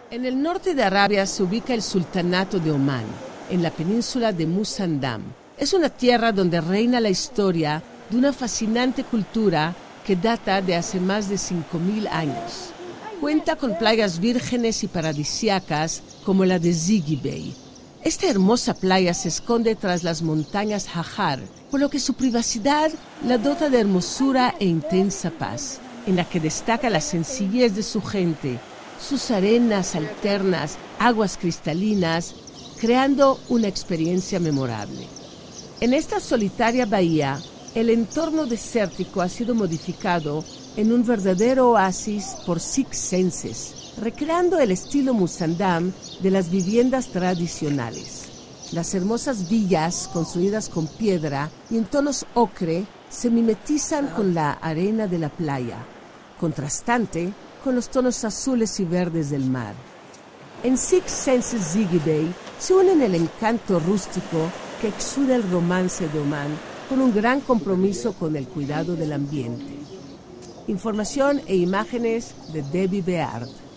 En el norte de Arabia se ubica el Sultanato de Omán, en la península de Musandam. Es una tierra donde reina la historia de una fascinante cultura que data de hace más de 5.000 años. Cuenta con playas vírgenes y paradisíacas como la de Ziggy Bay. Esta hermosa playa se esconde tras las montañas Hajar, por lo que su privacidad la dota de hermosura e intensa paz, en la que destaca la sencillez de su gente, sus arenas alternas, aguas cristalinas, creando una experiencia memorable. En esta solitaria bahía, el entorno desértico ha sido modificado en un verdadero oasis por Six Senses, recreando el estilo Musandam de las viviendas tradicionales. Las hermosas villas, construidas con piedra y en tonos ocre, se mimetizan con la arena de la playa, contrastante con los tonos azules y verdes del mar. En Six Senses Ziggy Bay se unen el encanto rústico que exuda el romance de Omán con un gran compromiso con el cuidado del ambiente. Información e imágenes de Debbie Beard.